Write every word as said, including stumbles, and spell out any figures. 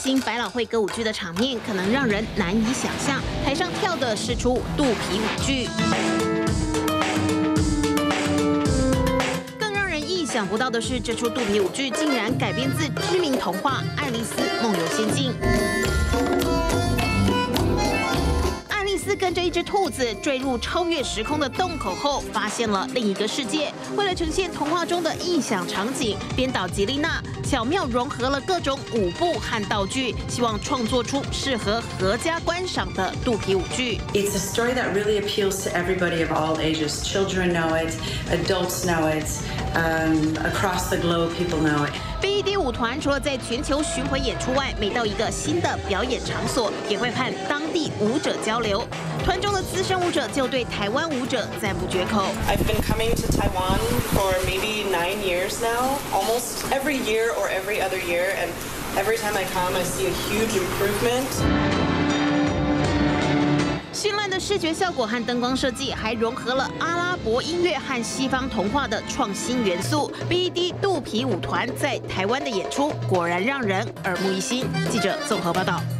新百老汇歌舞剧的场面可能让人难以想象，台上跳的是出肚皮舞剧。 意想不到的是，这出肚皮舞剧竟然改编自知名童话《爱丽丝梦游仙境》。爱丽丝跟着一只兔子坠入超越时空的洞口后，发现了另一个世界。为了呈现童话中的异想场景，编导吉丽娜巧妙融合了各种舞步和道具，希望创作出适合合家观赏的肚皮舞剧。 It's a story that really appeals to everybody of all ages. Children know it, adults know it. Um, across the globe, people know it. B E D 舞团除了在全球巡回演出外，每到一个新的表演场所，也会和当地舞者交流。团中的资深舞者就对台湾舞者赞不绝口。 I've been coming to Taiwan for maybe nine years now, almost every year or every other year, and every time I come, I see a huge improvement. 绚烂的视觉效果和灯光设计，还融合了阿拉伯音乐和西方童话的创新元素。B E D 肚皮舞团在台湾的演出果然让人耳目一新。记者综合报道。